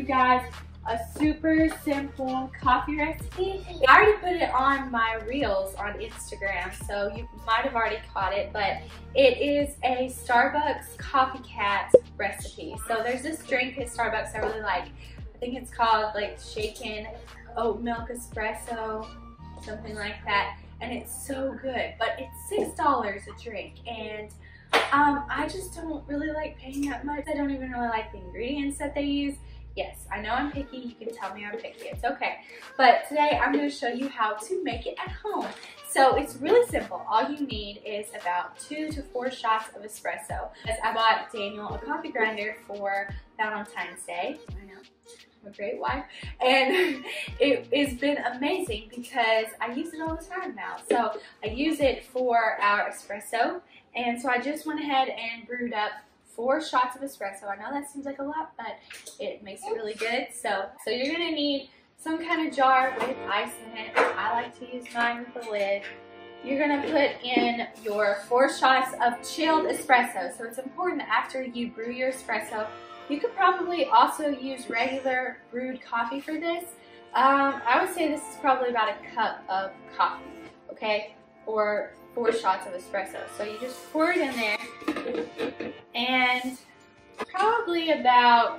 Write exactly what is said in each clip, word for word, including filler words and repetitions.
guys a super simple coffee recipe. I already put it on my reels on Instagram, so you might have already caught it, but it is a Starbucks copycat recipe. So there's this drink at Starbucks I really like. I think it's called like shaken oat milk espresso, something like that, and it's so good, but it's six dollars a drink, and um, I just don't really like paying that much. I don't even really like the ingredients that they use. Yes, I know I'm picky. You can tell me I'm picky. It's okay. But today I'm going to show you how to make it at home. So it's really simple. All you need is about two to four shots of espresso. As I bought Daniel a coffee grinder for Valentine's Day. I know, I'm a great wife. And it has been amazing because I use it all the time now. So I use it for our espresso. And so I just went ahead and brewed up four shots of espresso. I know that seems like a lot, but it makes it really good. So, so you're gonna need some kind of jar with ice in it. I like to use mine with a lid. You're gonna put in your four shots of chilled espresso. So it's important that after you brew your espresso, you could probably also use regular brewed coffee for this. Um, I would say this is probably about a cup of coffee, okay? Or four shots of espresso. So you just pour it in there, and probably about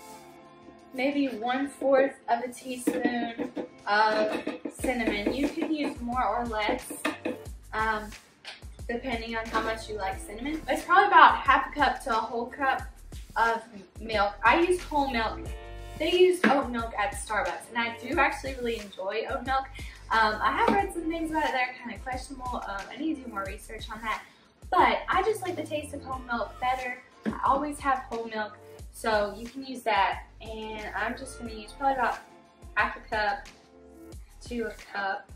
maybe one fourth of a teaspoon of cinnamon. You can use more or less, um, depending on how much you like cinnamon. It's probably about half a cup to a whole cup of milk. I use whole milk. They use oat milk at Starbucks, and I do actually really enjoy oat milk. Um, I have read some things about it that are kind of questionable. Um, I need to do more research on that. But I just like the taste of whole milk better. I always have whole milk, so you can use that. And I'm just going to use probably about half a cup to a cup.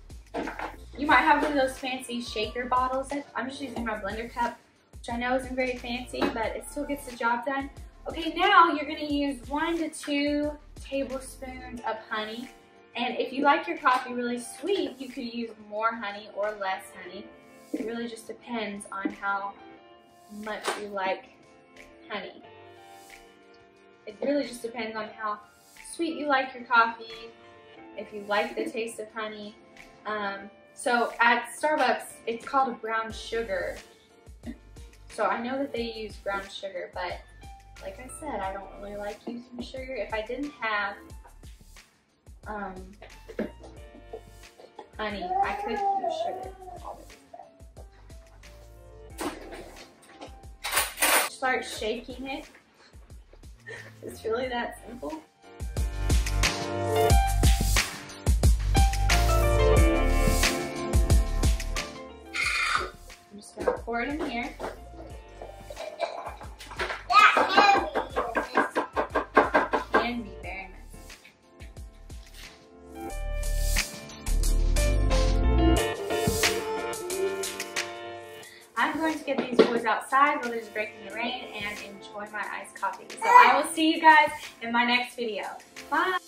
You might have one of those fancy shaker bottles. I'm just using my blender cup, which I know isn't very fancy, but it still gets the job done. Okay, now you're going to use one to two tablespoons of honey. And if you like your coffee really sweet, you could use more honey or less honey. It really just depends on how much you like honey. It really just depends on how sweet you like your coffee, if you like the taste of honey. Um, so at Starbucks, it's called a brown sugar. So I know that they use brown sugar, but like I said, I don't really like using sugar. If I didn't have um, honey, I could use sugar. Start shaking it. It's really that simple. I'm just gonna pour it in here. Can be very I'm going to get these boys outside while there's a break in the rain and enjoy my iced coffee. So I will see you guys in my next video. Bye!